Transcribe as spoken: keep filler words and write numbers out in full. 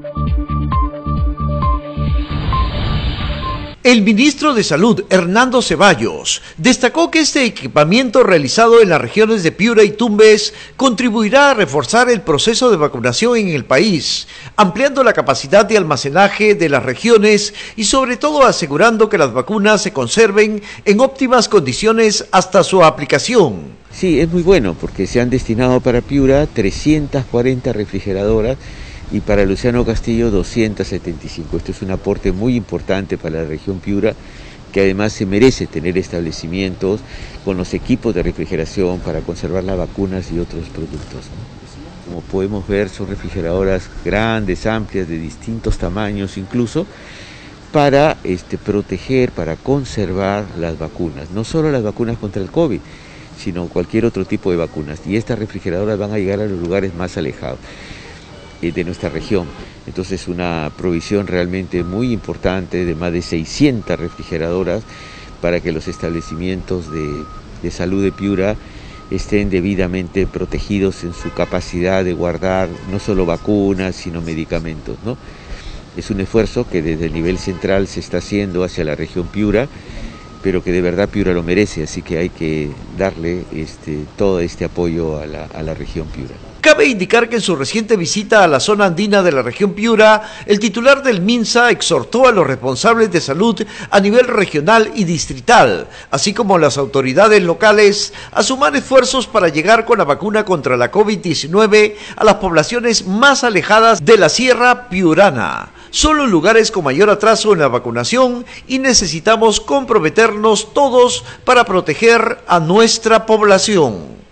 El ministro de Salud, Hernando Ceballos, destacó que este equipamiento realizado en las regiones de Piura y Tumbes contribuirá a reforzar el proceso de vacunación en el país, ampliando la capacidad de almacenaje de las regiones y sobre todo asegurando que las vacunas se conserven en óptimas condiciones hasta su aplicación. Sí, es muy bueno porque se han destinado para Piura trescientas cuarenta refrigeradoras y para Luciano Castillo doscientas setenta y cinco. Esto es un aporte muy importante para la región Piura, que además se merece tener establecimientos con los equipos de refrigeración para conservar las vacunas y otros productos, ¿no? Como podemos ver, son refrigeradoras grandes, amplias, de distintos tamaños incluso, para este, proteger, para conservar las vacunas, no solo las vacunas contra el COVID, sino cualquier otro tipo de vacunas. Y estas refrigeradoras van a llegar a los lugares más alejados de nuestra región. Entonces una provisión realmente muy importante de más de seiscientas refrigeradoras para que los establecimientos de, de salud de Piura estén debidamente protegidos en su capacidad de guardar no solo vacunas sino medicamentos, ¿no? Es un esfuerzo que desde el nivel central se está haciendo hacia la región Piura, pero que de verdad Piura lo merece, así que hay que darle este, todo este apoyo a la, a la región Piura. Cabe indicar que en su reciente visita a la zona andina de la región Piura, el titular del MINSA exhortó a los responsables de salud a nivel regional y distrital, así como a las autoridades locales, a sumar esfuerzos para llegar con la vacuna contra la COVID diecinueve a las poblaciones más alejadas de la sierra piurana. Solo lugares con mayor atraso en la vacunación y necesitamos comprometernos todos para proteger a nuestra población.